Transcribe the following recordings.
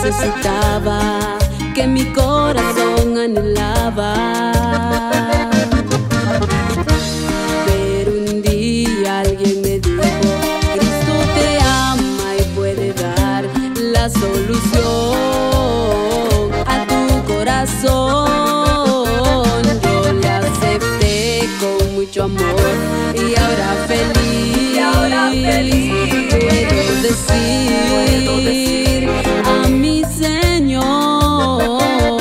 necesitaba, que mi corazón anhelaba. Pero un día alguien me dijo: Cristo te ama y puede dar la solución a tu corazón. Yo le acepté con mucho amor y ahora feliz, puedo decir a mi Señor: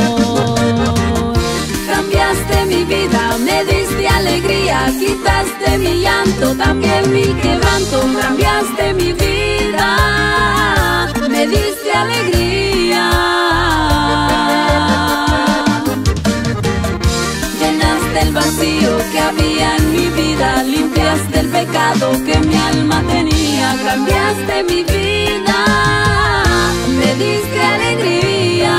cambiaste mi vida, me diste alegría, quitaste mi llanto, también mi quebranto. Cambiaste mi vida, me diste alegría. Llenaste el vacío que había en mi vida, limpiaste el pecado que mi alma tenía. Cambiaste mi vida, me diste alegría.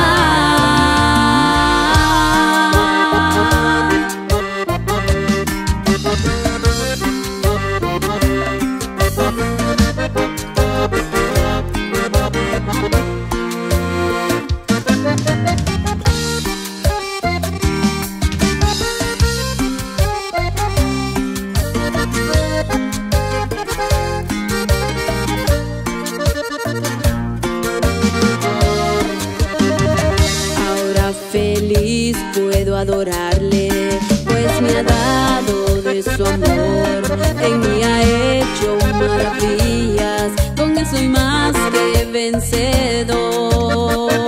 Feliz puedo adorarle, pues me ha dado de su amor, en mí ha hecho maravillas, con él soy más que vencedor.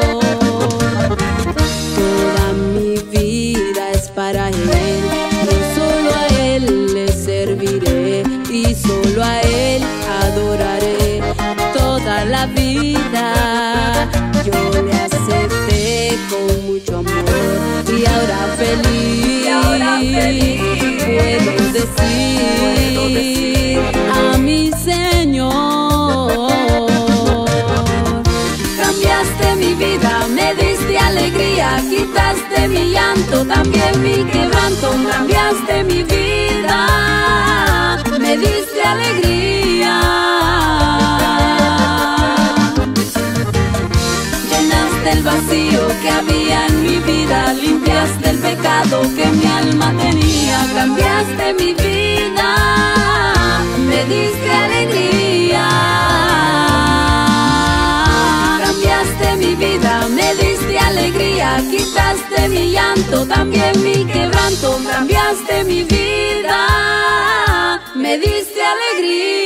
Toda mi vida es para él, y solo a él le serviré, y solo a él adoraré toda la vida. Yo le acepté con mucho amor y ahora feliz, puedo decir a mi Señor: cambiaste mi vida, me diste alegría, quitaste mi llanto, también mi quebranto. Cambiaste mi vida, me diste alegría. El vacío que había en mi vida, limpiaste el pecado que mi alma tenía. Cambiaste mi vida, me diste alegría. Cambiaste mi vida, me diste alegría, quitaste mi llanto, también mi quebranto. Cambiaste mi vida, me diste alegría.